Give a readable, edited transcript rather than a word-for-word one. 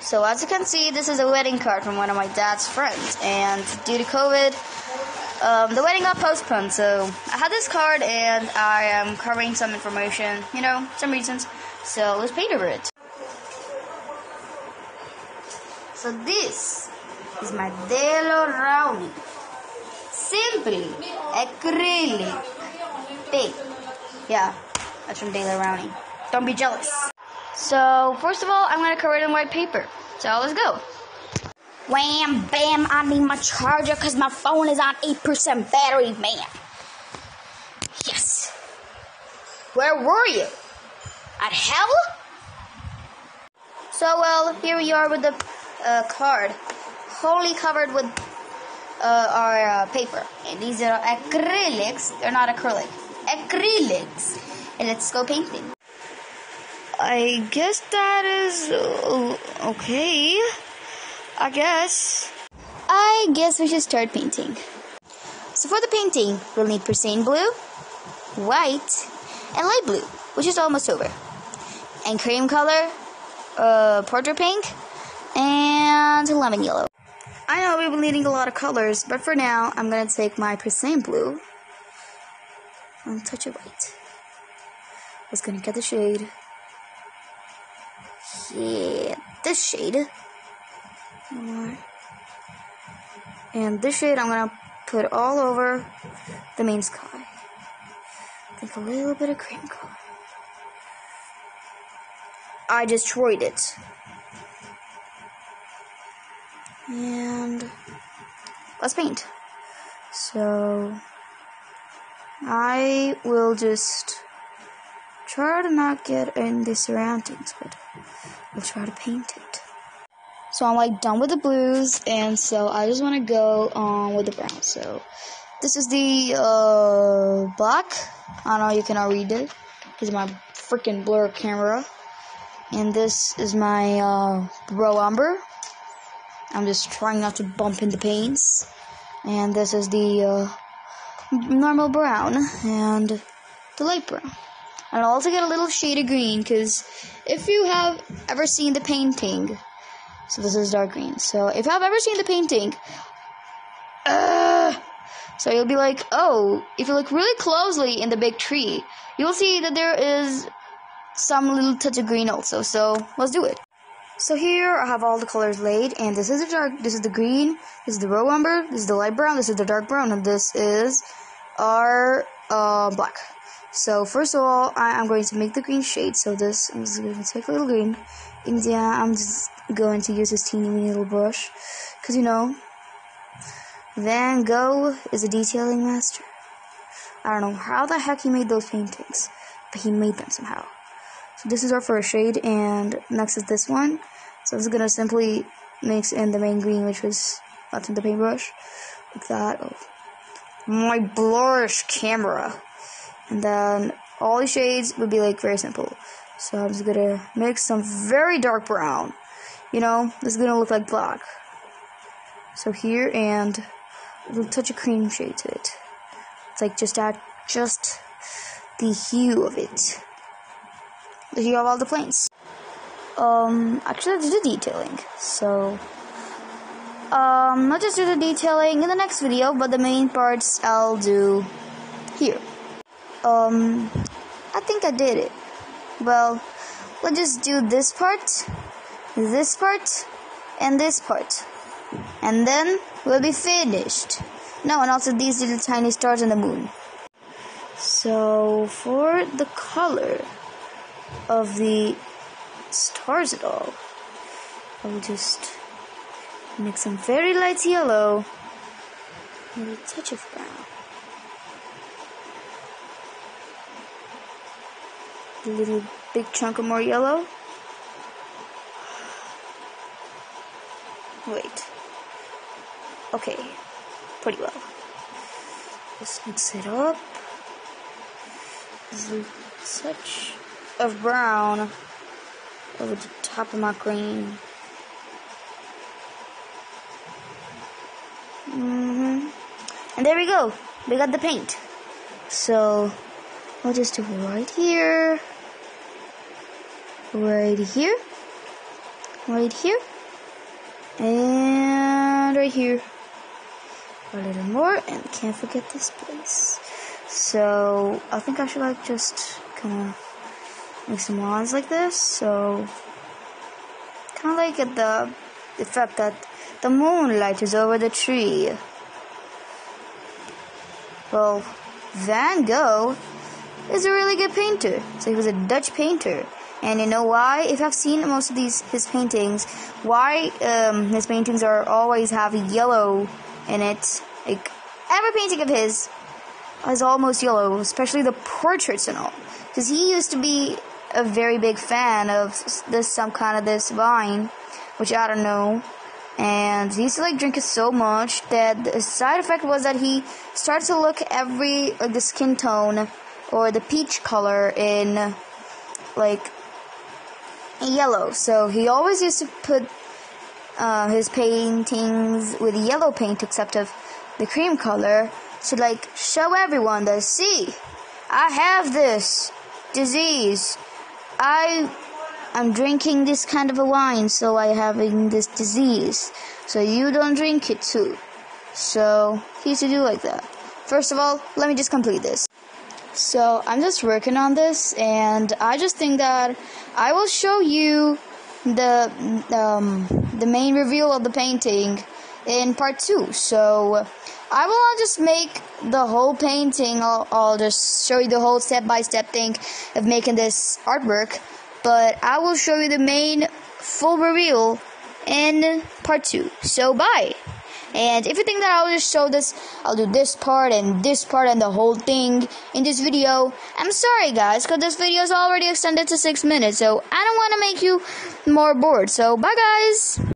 So as you can see, this is a wedding card from one of my dad's friends, and due to COVID, the wedding got postponed. So I had this card, and I am covering some information, some reasons. So let's paint over it. So this is my Delo Rowney. Simply acrylic paint. Yeah, that's from Delo Rowney. Don't be jealous. So first of all, I'm gonna cover it in white paper. So let's go. Wham, bam, I need my charger because my phone is on 8% battery, man. Yes. Where were you? At hell? So, well, here we are with the card, wholly covered with our paper. And these are acrylics. They're not acrylic. Acrylics. And let's go painting. I guess that is okay. I guess we should start painting. So for the painting, we'll need Persane blue, white, and light blue, which is almost over. And cream color, portrait pink, and lemon yellow. I know we've been needing a lot of colors, but for now, I'm going to take my Persane blue and a touch of white. I was going to get the shade. Yeah, this shade. And this shade I'm going to put all over the main sky. I think a little bit of cream color. I destroyed it. And let's paint. So I will just try to not get in the surroundings, but I'll try to paint it. So I'm done with the blues, and so I just want to go on with the brown. So this is the black. I don't know, you cannot read it because of my freaking blur camera. And this is my raw umber. I'm just trying not to bump into paints. And this is the normal brown and the light brown. And I'll also get a little shade of green, because if you have ever seen the painting, so this is dark green. So if you have ever seen the painting, so you'll be like, oh, if you look really closely in the big tree, you'll see that there is some little touch of green also. So let's do it. So here I have all the colors laid, and this is the green, this is the raw umber, this is the light brown, this is the dark brown, and this is our black. So first of all, I'm going to make the green shade. So I'm just going to take a little green, and yeah, I'm just going to use this teeny weeny little brush, because Van Gogh is a detailing master. I don't know how the heck he made those paintings, but he made them somehow. So this is our first shade, and next is this one. So I'm just gonna simply mix in the main green, which was left in the paintbrush, like that. Oh, my blurrish camera. And then all these shades would be very simple. So I'm just gonna mix some very dark brown. This is gonna look like black. So here, and a little touch of cream shade to it. It's just add the hue of it. The hue of all the planes. Actually, let's do detailing. So, I'll just do the detailing in the next video, but the main parts I'll do here. I think I did it. Well, let's just do this part, and this part, and then we'll be finished. No, and also these little tiny stars on the moon. So for the color of the stars at all, I'll just make some very light yellow and a touch of brown. A little big chunk of more yellow. Wait. Okay, pretty well. Just mix it up. There's a touch of brown over the top of my green. And there we go. We got the paint. So I'll just do it right here, right here, right here, And right here. A little more, and can't forget this place. So I think I should like just kind of make some lines like this. So kind of like at the effect that the moonlight is over the tree. Well, Van Gogh is a really good painter. So he was a Dutch painter. And you know why? If I've seen most of his paintings, why his paintings are always have yellow in it. Like every painting of his is almost yellow, especially the portraits and all. Because he used to be a very big fan of this wine, which I don't know. And he used to like drink it so much that the side effect was that he started to look the skin tone or the peach color in like yellow. So he always used to put his paintings with yellow paint except of the cream color to like show everyone that, see, I have this disease. I'm drinking this kind of a wine, so I having this disease. So you don't drink it too. So he used to do like that. First of all, let me just complete this. So I'm just working on this, and I just think that I will show you the main reveal of the painting in part 2. So I will not just make the whole painting. I'll just show you the whole step-by-step thing of making this artwork. But I will show you the main full reveal in part 2. So bye. And if you think that I'll just show this, I'll do this part and the whole thing in this video, I'm sorry guys, because this video is already extended to 6 minutes, so I don't want to make you more bored. So bye guys.